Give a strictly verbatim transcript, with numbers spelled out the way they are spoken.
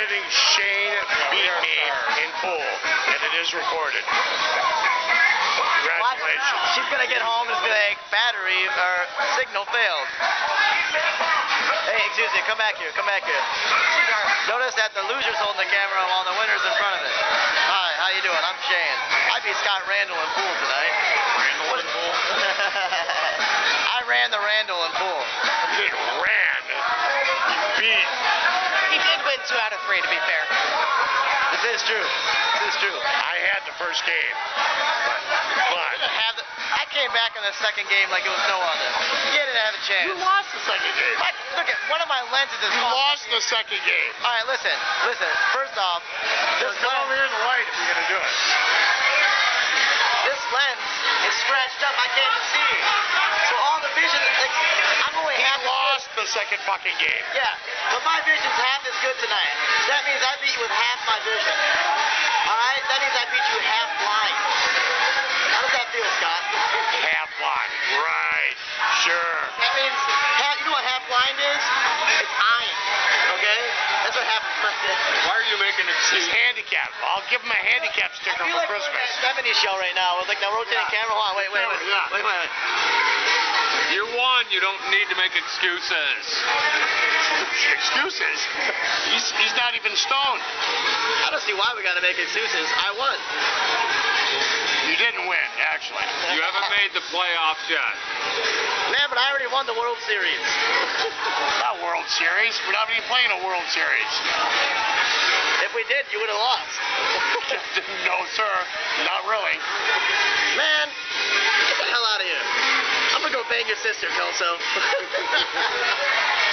admitting Shane beat me in pool, and it is recorded. Congratulations. She's going to get home and it's going to like, battery or signal failed. Hey, excuse me, come back here, come back here. Notice that the loser's holding the camera while the winner's in front of it. Hi, how you doing? I'm Shane. I beat Scott Randall in pool tonight. Randall in pool? I ran the Randall in pool. You ran. You beat. He did win two out of three, to be fair. This is true. This is true. I had the first game. But didn't have the, I came back in the second game like it was no other. You didn't have a chance. You lost the second game. I, look at one of my lenses is You lost the second game. All right, listen, listen. First off, this come lens, over here in the light if you're gonna do it. this lens is scratched up. I can't even see. So all the vision, like, I'm only He half. lost the second fucking game. Yeah, but my vision's half as good tonight. So that means I beat you with half my vision. All right, that means I beat you half blind. How does that feel, Scott? Half blind. Right. Sure. That means, half, you know what half blind is? It's iron, okay? That's what half blind is. Why are you making He's excuses? handicapped. I'll give him a handicap sticker I feel for like Christmas. we're in that seventies show right now with like the rotating Yeah. camera. Hold on, wait, wait, wait, Yeah. wait, wait, wait. You won. You don't need to make excuses. Excuses? He's, he's not even stoned. I don't see why we gotta make excuses. I won. You didn't win, actually. You haven't made the playoffs yet. Man, but I already won the World Series. Not World Series. We're not even playing a World Series. If we did, you would have lost. No, sir. Not really. Man, get the hell out of here. I'm gonna go bang your sister, Kelso.